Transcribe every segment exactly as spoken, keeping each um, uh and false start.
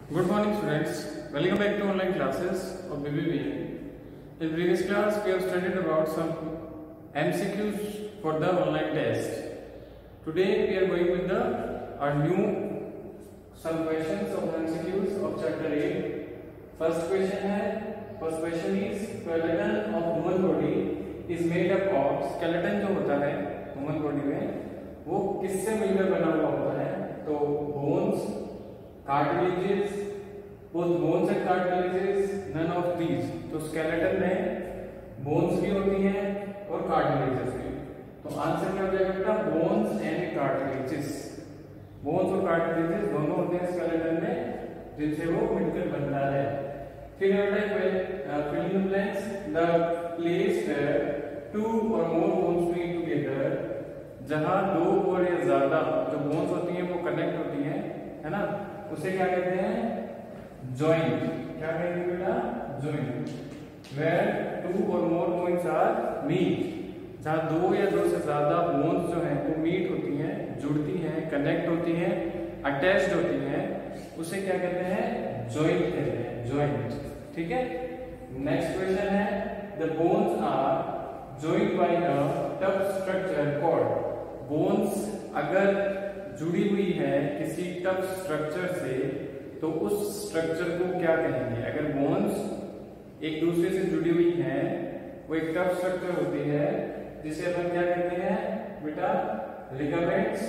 Good morning students, welcome back to online classes of B B B. In previous class we have studied about some M C Qs for the online test. Today we are going with the our new some questions of M C Qs of chapter eight. First question है, first question is skeleton of human body is made up of, skeleton जो होता है human body में वो किससे मिलकर बना हुआ होता है? तो bones, cartilages, both bones and cartilages, none of these. तो skeleton में bones भी होती हैं और cartilages भी. तो आंसर क्या हो जाएगा बेटा? bones and cartilages. bones और cartilages दोनों होते हैं skeleton में, जिनसे वो मिलकर बनता है. फिर बेटा fill in the blanks, the place where two or more bones meet together, जहाँ दो और या ज्यादा जो बोन्स होती हैं वो कनेक्ट होती हैं, है ना, उसे क्या कहते हैं? जॉइंट. क्या कहते हैं बेटा? जॉइंट. वेयर टू और मोर बोन्स आर मीट, जहाँ दो या दो से ज्यादा बोन्स जो हैं वो मीट होती हैं, जुड़ती हैं, कनेक्ट होती हैं, अटैच्ड होती हैं, उसे क्या कहते हैं? जॉइंट कहते हैं. जॉइंट. ठीक है. नेक्स्ट क्वेश्चन है, the bones are joined by a tough structure called. Bones अगर जुड़ी हुई है किसी टफ स्ट्रक्चर से तो उस स्ट्रक्चर को क्या कहेंगे? अगर बोन्स एक दूसरे से जुड़ी हुई हैं, वो एक टफ स्ट्रक्चर होती है जिसे अपन क्या कहते हैं बेटा? Ligaments,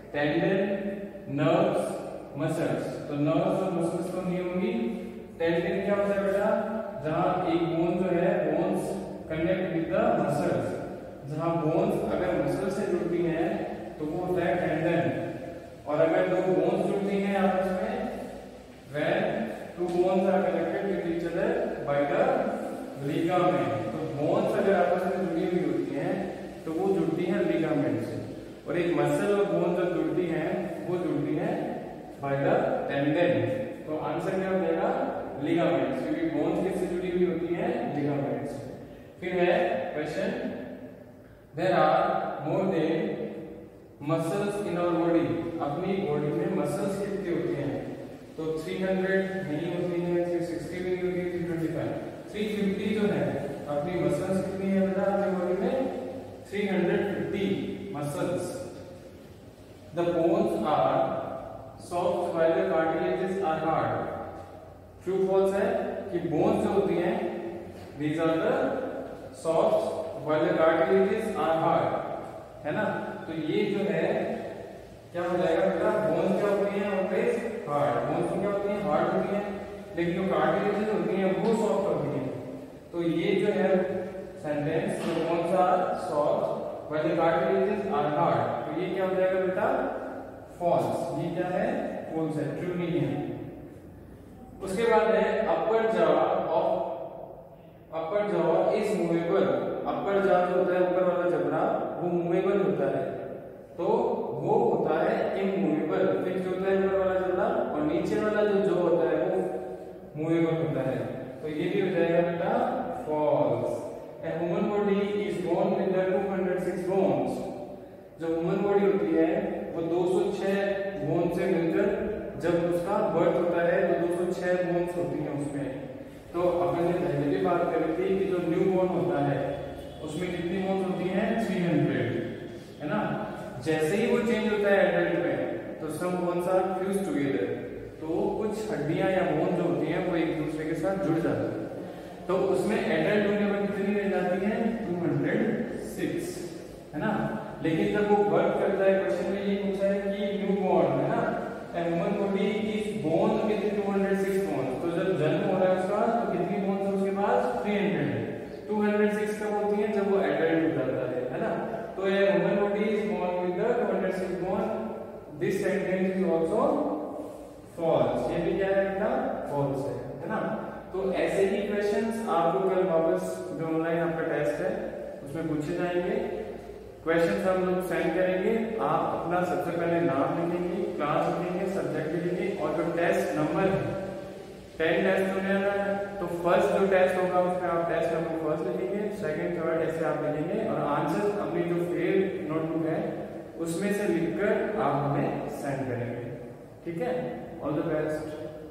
tendon, nerves, muscles. तो नर्व्स और मसल्स तो नहीं होंगी. टेंडन क्या होता है बेटा? जहां एक बोन जो है, bones connect with the muscles, जहां बोन्स अगर मसल से जुड़ती हैं तो वो होता है टेंडन. और अगर दो बोन्स जुड़ती हैं आपस में, when two bones are connected with each other by the ligament. तो बोन्स अगर आपस में जुड़ी हुई होती हैं तो वो जुड़ती हैं लिगामेंट से, और एक मसल और बोन जब जुड़ती हैं वो जुड़ती हैं बाय द टेंडन. तो आंसर क्या हो जाएगा? लिगामेंट्स, क्योंकि बोन्स किससे जुड़ी हुई होती हैं? लिगामेंट्स से. फिर है question, there are more than muscles in our body. अपनी बॉडी में मसल्स कितनी होती हैं? तो तीन सौ नहीं होती है, तीन सौ साठ भी नहीं होती है, तीन सौ पच्चीस, तीन सौ पचास जो है अपनी मसल्स कितनी है बेटा अपनी बॉडी में? तीन सौ पचास muscles. The bones are soft while the cartilages are hard. True false है कि बोन्स जो होती हैं these are the soft while the cartilages are hard, है ना. तो ये जो है क्या हो जाएगा बेटा? बोन्स क्या होती हैं? Always hard. बोन्स क्या होती हैं? हार्ड होती हैं, लेकिन जो कार्टिलेजेस होती हैं वो सॉफ्ट होती हैं. तो ये जो है sentence, the bones are soft while the cartilages are hard, तो ये क्या हो जाएगा बेटा? फॉल्स. ये क्या है? फॉल्स है, ट्रू नहीं है. उसके बाद है upper jaw of upper jaw is movable. Upper jaw जो होता है, ऊपर वाला जबड़ा, वो मूवेबल होता है, तो वो होता है इमूवेबल. फिर जो होता है ऊपर वाला जबड़ा, और नीचे वाला जो जॉ होता है वो मूवेबल होता है. तो ये भी हो जाएगा बेटा false. A human body is born with two hundred six bones. जो ह्यूमन बॉडी होती है वो दो सौ छह बोन से मिलकर जब उसका बर्थ होता है तो दो सौ छह बोन्स होती हैं उसमें. तो अपन ने पहले भी बात करी थी कि जो न्यू बॉर्न होता है उसमें कितनी बोन्स होती हैं? तीन सौ, है ना. जैसे ही वो चेंज होता है एडल्ट में तो some bones are fuse together. तो कुछ हड्डियां या बोन जो होती हैं वो एक दूसरे के साथ जुड़ जाती हैं. तो उसमें एडल्ट होने पर कितनी रह जाती है? दो सौ छह, है ना. लेकिन जब वो बर्थ करता है, क्वेश्चन में ये पूछा है कि न्यू बॉर्न, है ना, human body is born with दो सौ छह बोन्स. तो जब जन्म हो रहा है उसका तो कितनी बोन्स है उसके पास? तीन सौ है. दो सौ छह कब होती है? जब वो एडल्ट हो जाता है, है ना. तो ये human body is born with the दो सौ छह bone. This sentence is also false. ये भी क्या है बेटा? फॉल्स है, है ना. तो ऐसे ही क्वेश्चंस आपको कल वापस जो ऑनलाइन आपका टेस्ट है उसमें पूछे जाएंगे. क्वेश्चंस हम लोग सेंड करेंगे. आप अपना सबसे पहले नाम लिखेंगे, क्लास लिखेंगे, सब्जेक्ट लिखेंगे, और जो टेस्ट नंबर है, टेन टेस्ट होने वाला है, तो फर्स्ट जो टेस्ट होगा उसमें आप टेस्ट नंबर फर्स्ट लिखेंगे, सेकंड थर्ड ऐसे आप लिखेंगे, और आंसर अपनी जो फेल नोटबुक है उसमें से लिखकर आप हमें सेंड करेंगे. ठीक है. All the best.